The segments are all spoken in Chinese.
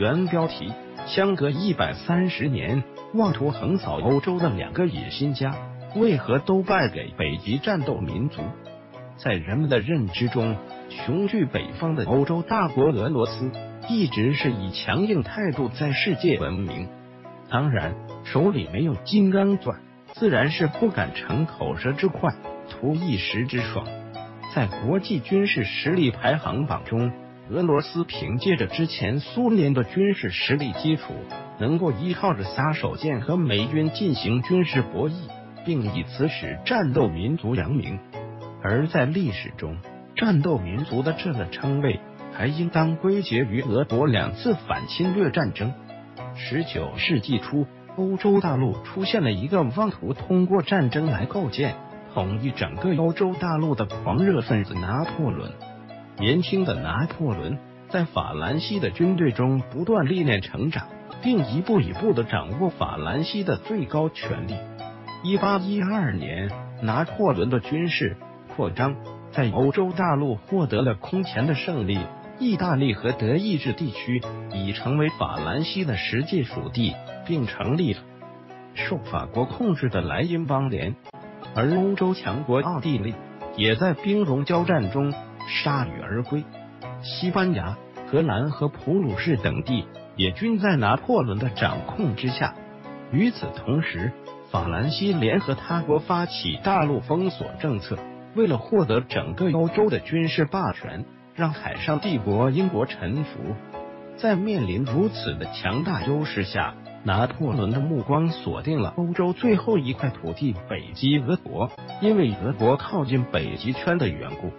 原标题：相隔130年，妄图横扫欧洲的两个野心家，为何都败给北极战斗民族？在人们的认知中，雄踞北方的欧洲大国俄罗斯一直是以强硬态度在世界闻名。当然，手里没有金刚钻，自然是不敢逞口舌之快，图一时之爽。在国际军事实力排行榜中，俄罗斯凭借着之前苏联的军事实力基础，能够依靠着撒手锏和美军进行军事博弈，并以此使战斗民族扬名。而在历史中，战斗民族的这个称谓还应当归结于俄国2次反侵略战争。19世纪初，欧洲大陆出现了一个妄图通过战争来构建统一整个欧洲大陆的狂热分子拿破仑。年轻的拿破仑在法兰西的军队中不断历练成长，并一步一步地掌握法兰西的最高权力。1812年，拿破仑的军事扩张在欧洲大陆获得了空前的胜利，意大利和德意志地区已成为法兰西的实际属地，并成立了受法国控制的莱茵邦联。而欧洲强国奥地利也在兵戎交战中铩羽而归，西班牙、荷兰和普鲁士等地也均在拿破仑的掌控之下。与此同时，法兰西联合他国发起大陆封锁政策，为了获得整个欧洲的军事霸权，让海上帝国英国臣服。在面临如此的强大优势下，拿破仑的目光锁定了欧洲最后一块土地北极俄国。因为俄国靠近北极圈的缘故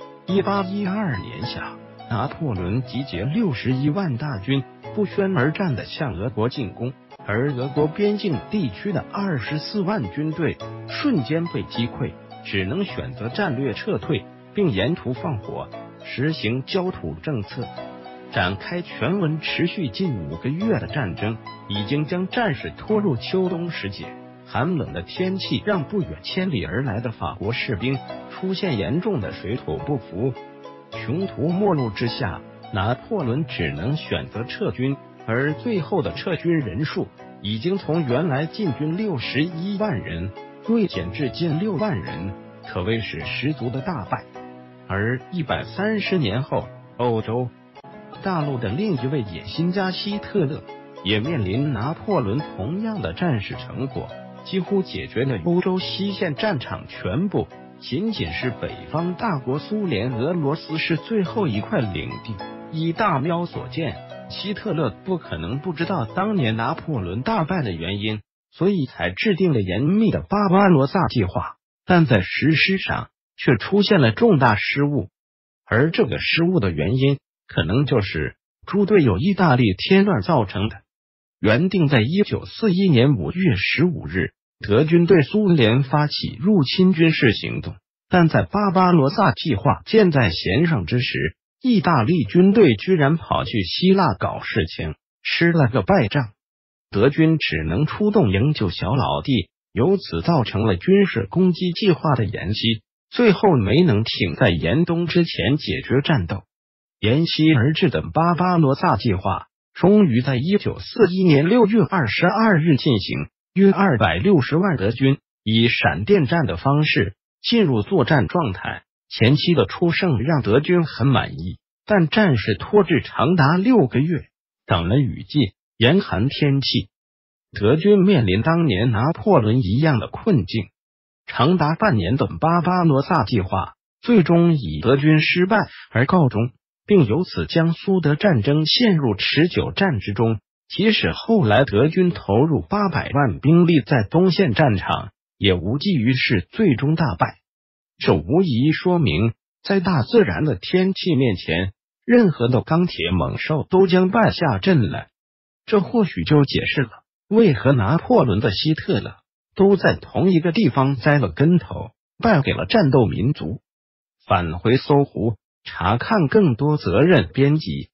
，1812年夏，拿破仑集结61万大军，不宣而战地向俄国进攻，而俄国边境地区的24万军队瞬间被击溃，只能选择战略撤退，并沿途放火，实行焦土政策。展开全文持续近5个月的战争，已经将战事拖入秋冬时节。寒冷的天气让不远千里而来的法国士兵出现严重的水土不服，穷途末路之下，拿破仑只能选择撤军，而最后的撤军人数已经从原来进军61万人锐减至近6万人，可谓是十足的大败。而130年后，欧洲大陆的另一位野心家希特勒也面临拿破仑同样的战事成果，几乎解决了欧洲西线战场全部，仅仅是北方大国苏联俄罗斯是最后一块领地。依大喵所见，希特勒不可能不知道当年拿破仑大败的原因，所以才制定了严密的巴巴罗萨计划，但在实施上却出现了重大失误。而这个失误的原因可能就是猪队友意大利添乱造成的。原定在1941年5月15日，德军对苏联发起入侵军事行动，但在巴巴罗萨计划箭在弦上之时，意大利军队居然跑去希腊搞事情，吃了个败仗。德军只能出动营救小老弟，由此造成了军事攻击计划的延期，最后没能挺在严冬之前解决战斗。延期而至的巴巴罗萨计划终于在1941年6月22日进行，约260万德军以闪电战的方式进入作战状态。前期的出胜让德军很满意，但战事拖至长达6个月，等了雨季、严寒天气，德军面临当年拿破仑一样的困境。长达半年的巴巴罗萨计划最终以德军失败而告终，并由此将苏德战争陷入持久战之中。即使后来德军投入800万兵力在东线战场，也无济于事，最终大败。这无疑说明，在大自然的天气面前，任何的钢铁猛兽都将败下阵来。这或许就解释了为何拿破仑的希特勒都在同一个地方栽了跟头，败给了战斗民族。返回搜狐，查看更多责任编辑。